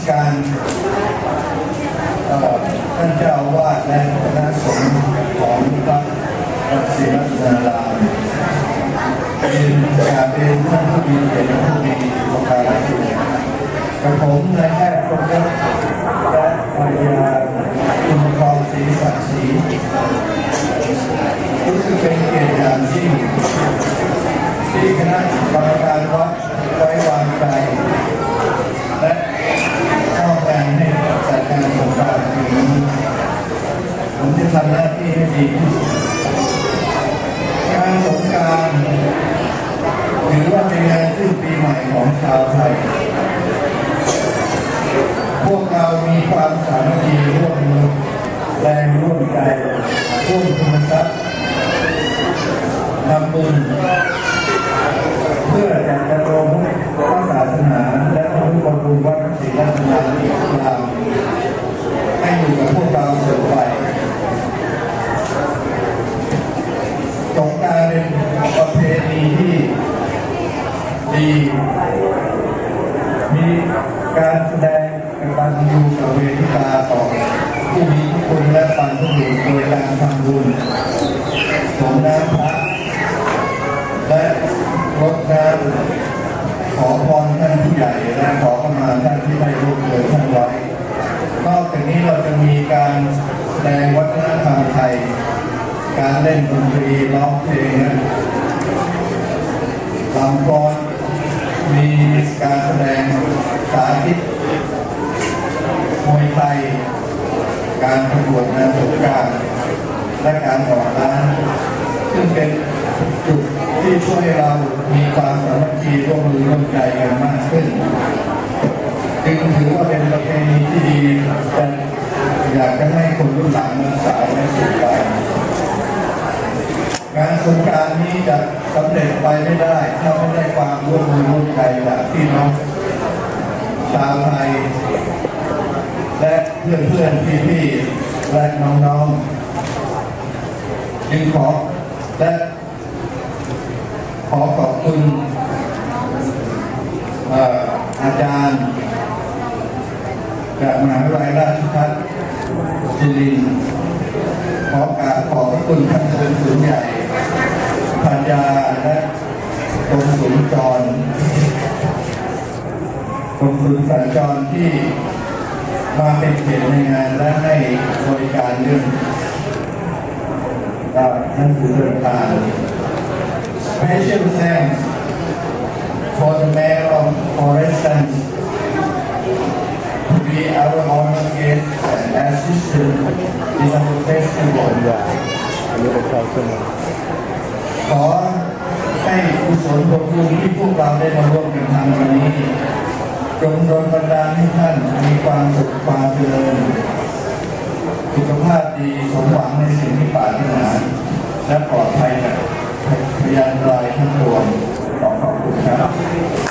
การท่านเจ้าอาวาสและคณะสงฆ์ของวัดศรีรัตนารามเป็นท่านผู้มีเกียรติผู้มีอุปการะคุณกระผมนายแพทย์ประยศและภรรยาคุณทองศรีศักดิ์ศรีรู้สึกเป็นเกียรติอย่างยิ่งที่คณะกรรมการวัดไว้วางใจและมอบงานให้จัดการสงกรานต์ปีนี้ผมจะทำหน้าที่ให้ดีที่สุดการสงกรานต์ถือว่าเป็นงานขึ้นปีใหม่ของชาวไทยพวกเรามีความสามัคคีร่วมมือแรงร่วมใจร่วมทุนทรัพย์ทำบุญเพื่อจะดำรงพระศาสนาและพระพุทธคุณวัดศรีรัตนารามให้อยู่กับพวกเราสืบไปสงกรานต์เป็นประเพณีที่ดีมีการแสดงกตัญญูกเวทิตาต่อผู้มีพระคุณและบรรพบุรุษโดยการทำบุญสงน้ำพระและรดน้ำขอพรท่านผู้ใหญ่และขอเข้ามาท่านที่ได้ร่วมเดินท่านไว้นอกจากนี้เราจะมีการแสดงวัฒนธรรมไทยการเล่นดนตรีร้องเพลงลำฟ้อนมีการแสดงสาธิตมวยไทยการประกวดงานสงกรานต์และการออกร้านซึ่งเป็นจุดที่ช่วยให้เรามีความสามัคคีร่วมมือร่วมใจกันมากขึ้นจึงถือว่าเป็นประเพณีที่ดีแต่อยากจะให้คนรุ่นหลังรักษาและสืบไปงานสงกรานต์นี้จะสำเร็จไปไม่ได้ถ้าไม่ได้ความร่วมมือร่วมใจจากพี่น้องชาวไทยและเพื่อนๆพี่ๆและน้องๆจึงขอขอบคุณอาจารย์จากมหาวิทยาลัยราชภัฏสุรินทร์ขอบพระคุณท่านกงสุลใหญ่ภรรยาและกงสุลจรกงสุลสัญจรที่มาเป็นเกียรติในงานและให้บริการเรื่องหนังสือเดินทาง Special thanks for the Mayor of Orestes to be our honored guest and assistant in our festival. ขอให้กุศลผลบุญที่พวกเราได้มาร่วมกันทำวันนี้จงโดนบันดาลให้ท่านมีความสุขความเจริญสุขภาพดีสมหวังในสิ่งที่ปรารถนาและปลอดภัยจากพยันตรายทั้งปวงขอบคุณครับ